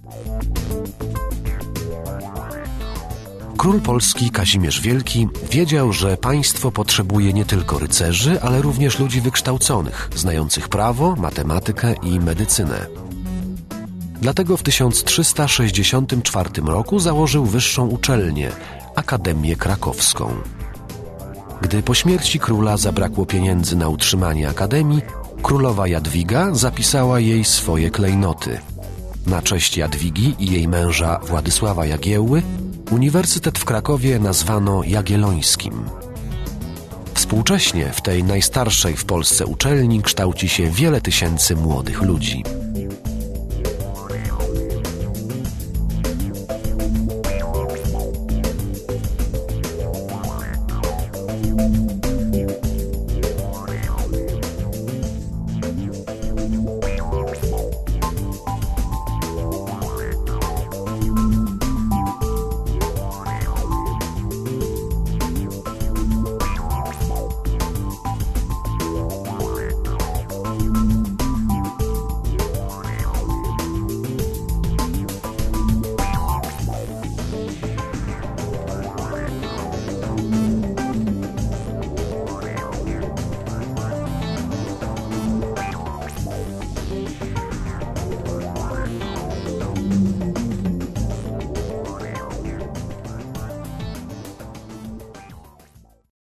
Król polski Kazimierz Wielki wiedział, że państwo potrzebuje nie tylko rycerzy, ale również ludzi wykształconych, znających prawo, matematykę i medycynę. Dlatego w 1364 roku założył wyższą uczelnię, Akademię Krakowską. Gdy po śmierci króla zabrakło pieniędzy na utrzymanie akademii, królowa Jadwiga zapisała jej swoje klejnoty. Na cześć Jadwigi i jej męża Władysława Jagiełły uniwersytet w Krakowie nazwano Jagiellońskim. Współcześnie w tej najstarszej w Polsce uczelni kształci się wiele tysięcy młodych ludzi.